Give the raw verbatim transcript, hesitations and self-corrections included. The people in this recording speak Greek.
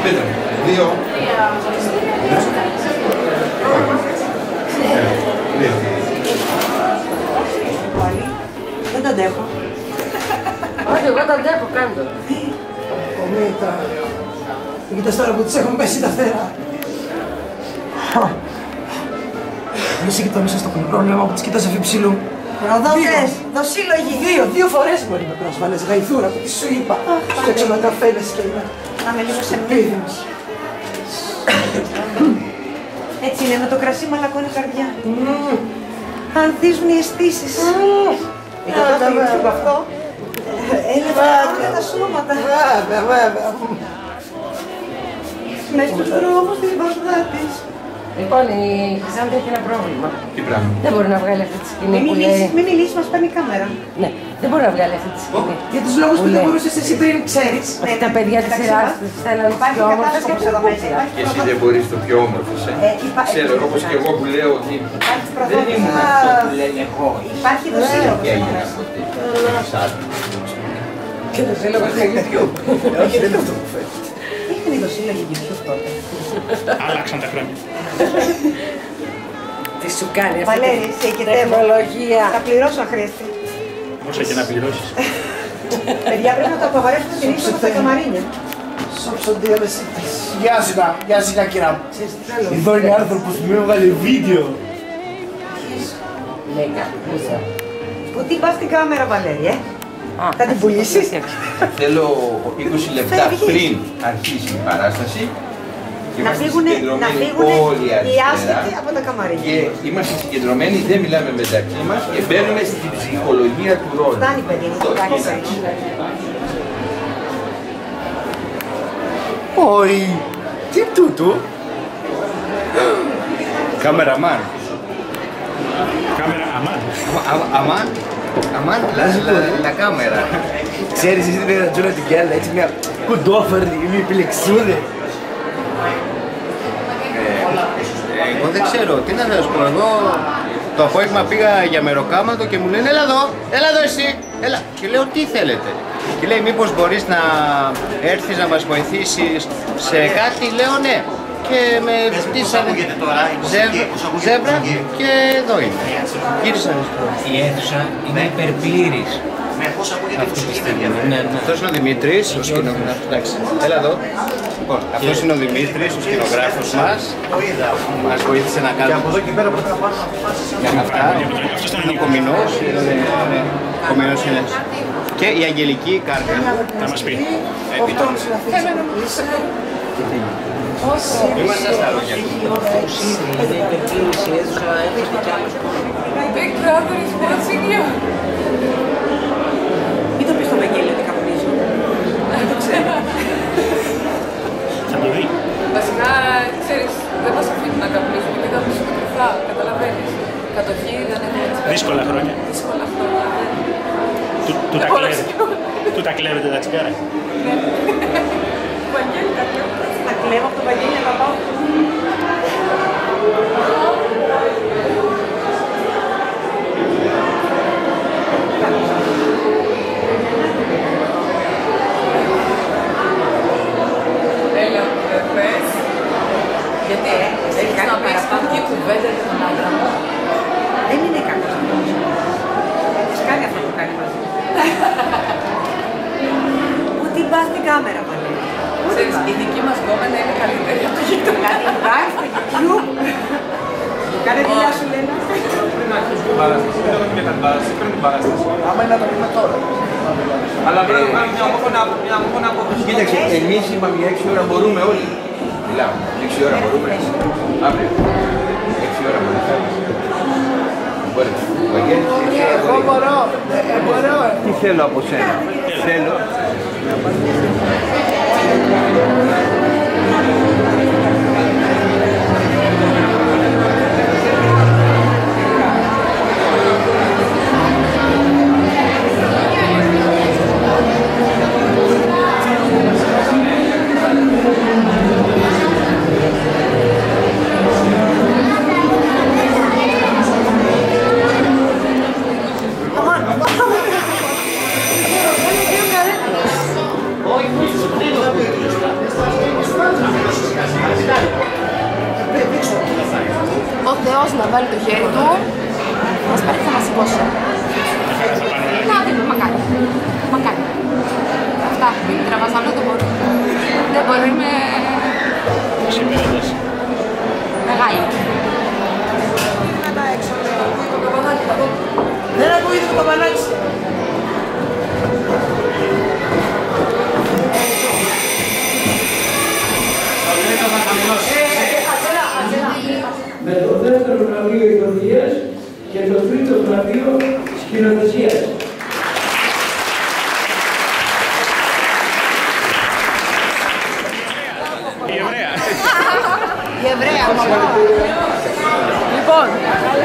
Πείτε μου. Δύο. Δύο. Δεν τα αντέχω. Όχι, εγώ τα αντέχω, κάντο. Κομίτα. Κοίτας τώρα που τις έχουν πέσει τα φτερά. Εσύ και το μισό στο πρόβλημα που τις κοιτάς αφιψηλού. Προδότες, δοσύλλογοι. Δύο, δύο φορές μπορεί με πρόσβαλες γαϊθούρα που τη σου είπα. Φτιάξω ένα καφέδες και ένα. Να με λίγο σε μύθι. Έτσι είναι, με το κρασί μαλακώνει η καρδιά. Ανθίζουν οι αισθήσεις. Ήταν το YouTube αυτό. Έλεγα τα σώματα. Βέβαια, βέβαια. Μες στους δρόμους της Βαγδάτης. Λοιπόν, η Χρυσάνθη έχει ένα πρόβλημα. Τι πράγμα. Δεν μπορεί να βγάλει αυτή τη σκηνή Μην που μιλήσεις, λέει... μην μιλήσεις, μας παίρνει η κάμερα. Ναι, δεν μπορεί να βγάλει αυτή τη σκηνή. Για τους λόγους που δεν μπορούσες εσύ πριν ξέρεις. Ότι τα παιδιά της σειράς της θέλουν τις Υπάρχει πιο όμορφες και κατάσκοπος εδώ μέσα. πιο Και εσύ δεν μπορείς το πιο όμορφος, ε. Ε, υπά- Ξέρω, όπως και εγώ που λέω ότι Υπάρχει δεν προδότης. ήμουν αυτό που λένε εγώ. Υπάρχει δοσύλλογος. Και έγινα ποτέ. Και το θέλω εγώ στο YouTube. Όχι, δεν είναι αυτό που φέρεις. Είχαν οι δοσύλλογοι YouTube τότε. Άλλαξαν τα χρόνια. Τι σου κάνει αυτή Βαλέρη, σε τη οικετεύω. τεχνολογία. Θα πληρώσω αν χρειαστεί. Όσα και να πληρώσεις. Παιδιά, πρέπει να το απαγορεύσουμε την είσοδο στα καμαρίνια. Σώψονται όλες οι τις. Γεια σου, να- γεια σου, Κακυρά. Εδώ είναι άνθρωπος που με έβγαλε βίντεο. Λέκα, πούσα. Που τι πας στην κάμερα, Βαλέρη, ε. Α, Θα την πουλήσεις. Θέλω είκοσι λεπτά Φεύγεις. πριν αρχίσει η παράσταση. Να Είμαστε φύγουνε, να συγκεντρωμένοι φύγουνε όλοι οι αριστερά άσχετοι από τα καμαρίνια. και είμαστε συγκεντρωμένοι, δεν μιλάμε μεταξύ μας και μπαίνουμε στην ψυχολογία του ρόλου. Φτάνει, παιδί μου, εντάξει. Όχι. Τι τούτο. Κάμεραμάν. Κάμερα, αμάν. Αμάν. Αμάν, la κάμερα. Ξέρεις, εσύ την Τζόνα την Κιάλα, έτσι μια κουντόφερνη, μια επιλεξούδε. Εγώ δεν ξέρω, τι να σας πω, εγώ το απόγευμα πήγα για μεροκάματο και μου λένε έλα εδώ, έλα εδώ εσύ, έλα. Και λέω τι θέλετε. Και λέει μήπως μπορείς να έρθεις να μας βοηθήσεις σε κάτι, λέω ναι. Και με ρωτήσανε ζεύρα και εδώ είναι. Γύρισαν. Η αίθουσα είναι υπερπλήρης. Αυτή τη στιγμή. Ναι, ναι. Αυτός είναι ο Δημήτρης, ο σκηνογράφος. Εντάξει, έλα εδώ. Λοιπόν, αυτός είναι ο Δημήτρης, ο σκηνογράφος μας. Μας βοήθησε να κάνουμε. Και από εδώ και πέρα πρέπει να πάμε να αυτά. Είναι ο Κομινός. Ο Κομινός είναι. Και η Αγγελική Κάρκα. Θα μας πει. Είμαστε στα λόγια του. Είναι υπερπλήρης η αίθουσα, έρχεται κι άλλος κόσμος. Big Brother is watching you. Μην το πεις στο Βαγγέλη ότι καπνίζω. Δεν το ξέρω. Θα το δει. Βασικά, ξέρεις, δεν μας αφήνουν να καπνίσουμε και καπνίσουμε κρυφά, καταλαβαίνεις. Κατοχή δεν είναι έτσι. Δύσκολα χρόνια. Δύσκολα χρόνια. Του- Του τα κλέβετε. Του τα κλέβετε τα τσιγάρα. Βαγγέλη, τα κλέβω. Θα κλέβω από το Βαγγέλη να πάω. Έλα, δεν πες. Γιατί έχεις να πεις κακή κουβέντα για τον άντρα μου. Δεν είναι κακός αυτός. Έχεις κάνει αυτό που κάνει μαζί. Πού την πας στην κάμερα, Βαλέρη. Ξέρεις, η δική μας γκόμενα είναι καλύτερη από το γείτονα. Κάτι βγάζει στο YouTube. Κάνε δουλειά σου, Λένα. Πριν αρχίσουμε την παράσταση, δεν έχουμε μια παράσταση, πριν την παράσταση. Άμα είναι να το πούμε τώρα. Αλλά πρέπει να κάνουμε μια ομόφωνα μια ομόφωνα απόφαση. Κοίταξε, εμείς είπαμε για έξι ώρα μπορούμε όλοι. Μιλάμε, έξι ώρα μπορούμε. Αύριο. έξι ώρα μπορούμε. Μπορεί. Βαγγέλης, έξι ώρα Εγώ μπορεί. μπορώ, ε, μπορώ. Τι θέλω από σένα. Θέλω. βάλει το χέρι του, θα μας πάρει και θα μας σηκώσει. Να δούμε, μακάρι. Μακάρι. Αυτά, μην τραβάς άλλο, δεν μπορώ. Δεν μπορώ, είμαι... μεγάλη. Δεν ακούγεται το καπανάκι. Με το δεύτερο βραβείο ηθοποιίας και το τρίτο βραβείο σκηνοθεσίας. Η Εβραία. Η Εβραία, μαμά. Λοιπόν,